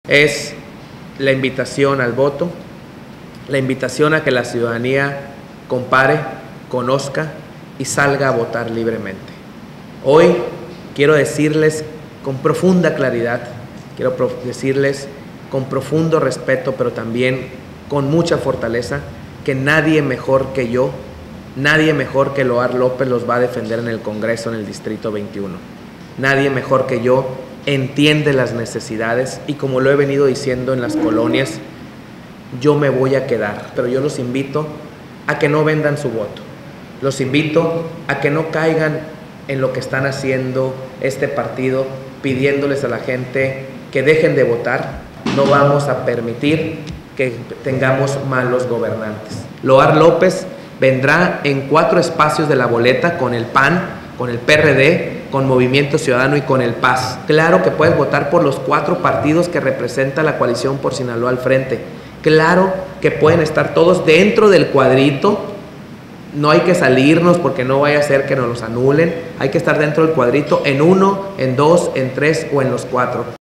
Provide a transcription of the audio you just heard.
Es la invitación al voto, la invitación a que la ciudadanía compare, conozca y salga a votar libremente. Hoy quiero decirles con profunda claridad, quiero decirles con profundo respeto, pero también con mucha fortaleza, que nadie mejor que yo, nadie mejor que Loar López los va a defender en el Congreso en el Distrito 21. Nadie mejor que yo entiende las necesidades y, como lo he venido diciendo en las colonias, yo me voy a quedar, pero yo los invito a que no vendan su voto. Los invito a que no caigan en lo que están haciendo este partido, pidiéndoles a la gente que dejen de votar. No vamos a permitir que tengamos malos gobernantes. Loar López vendrá en 4 espacios de la boleta con el PAN, con el PRD, con Movimiento Ciudadano y con el PAS. Claro que puedes votar por los 4 partidos que representa la coalición por Sinaloa al frente. Claro que pueden estar todos dentro del cuadrito. No hay que salirnos porque no vaya a ser que nos los anulen. Hay que estar dentro del cuadrito en 1, en 2, en 3 o en los 4.